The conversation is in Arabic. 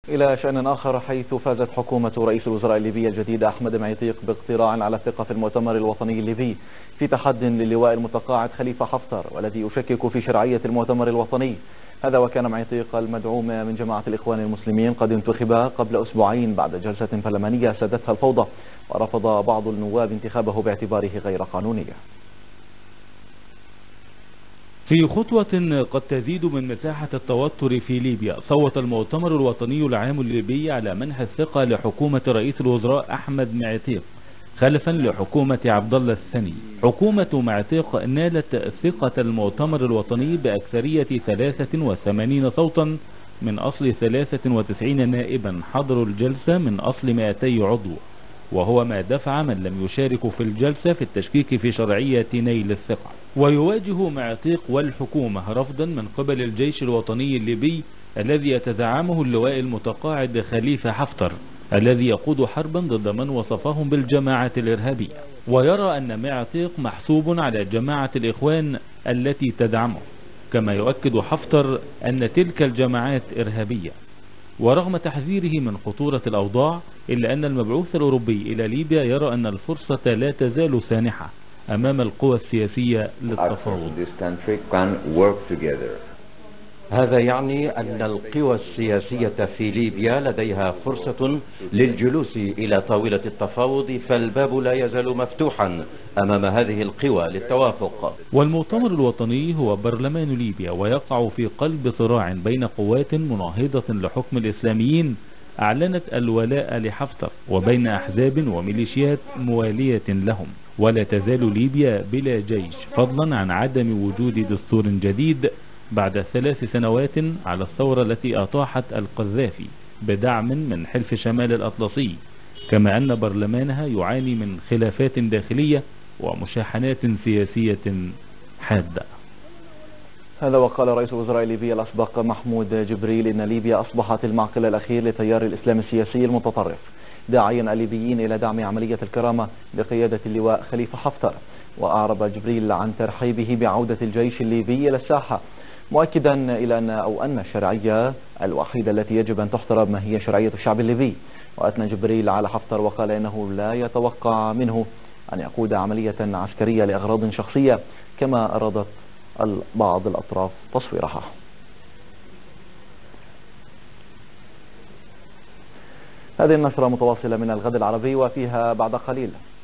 إلى شأن آخر، حيث فازت حكومة رئيس الوزراء الليبي الجديد أحمد معيطيق باقتراع على الثقة في المؤتمر الوطني الليبي في تحد للواء المتقاعد خليفة حفتر، والذي يشكك في شرعية المؤتمر الوطني. هذا وكان معيطيق المدعوم من جماعة الإخوان المسلمين قد انتخب قبل أسبوعين بعد جلسة برلمانية سادتها الفوضى، ورفض بعض النواب انتخابه باعتباره غير قانوني. في خطوة قد تزيد من مساحة التوتر في ليبيا، صوت المؤتمر الوطني العام الليبي على منح الثقة لحكومة رئيس الوزراء أحمد معيطيق خلفا لحكومة عبد الله الثاني. حكومة معيطيق نالت ثقة المؤتمر الوطني بأكثرية 83 صوتا من أصل 93 نائبا حضروا الجلسة من أصل 200 عضو، وهو ما دفع من لم يشاركوا في الجلسة في التشكيك في شرعية نيل الثقة. ويواجه معيطيق والحكومة رفضا من قبل الجيش الوطني الليبي الذي يتزعمه اللواء المتقاعد خليفة حفتر، الذي يقود حربا ضد من وصفهم بالجماعة الإرهابية، ويرى أن معيطيق محسوب على جماعة الإخوان التي تدعمه، كما يؤكد حفتر أن تلك الجماعات إرهابية. ورغم تحذيره من خطورة الأوضاع، إلا أن المبعوث الأوروبي إلى ليبيا يرى أن الفرصة لا تزال سانحة أمام القوى السياسية للتفاوض. هذا يعني أن القوى السياسية في ليبيا لديها فرصة للجلوس إلى طاولة التفاوض، فالباب لا يزال مفتوحا أمام هذه القوى للتوافق. والمؤتمر الوطني هو برلمان ليبيا، ويقع في قلب صراع بين قوات مناهضة لحكم الإسلاميين أعلنت الولاء لحفتر، وبين أحزاب وميليشيات موالية لهم. ولا تزال ليبيا بلا جيش، فضلا عن عدم وجود دستور جديد بعد 3 سنوات على الثورة التي أطاحت القذافي بدعم من حلف شمال الأطلسي، كما أن برلمانها يعاني من خلافات داخلية ومشاحنات سياسية حادة. هذا وقال رئيس الوزراء الليبي الأسبق محمود جبريل إن ليبيا أصبحت المعقل الأخير لتيار الإسلام السياسي المتطرف، داعيا الليبيين إلى دعم عملية الكرامة بقيادة اللواء خليفة حفتر. وأعرب جبريل عن ترحيبه بعودة الجيش الليبي إلى الساحة، مؤكدا إلى أن الشرعية الوحيدة التي يجب أن تحترم هي شرعية الشعب الليبي. وأثنى جبريل على حفتر وقال إنه لا يتوقع منه أن يقود عملية عسكرية لأغراض شخصية، كما أرادت بعض الأطراف تصويرها. هذه النشرة متواصلة من الغد العربي، وفيها بعد قليل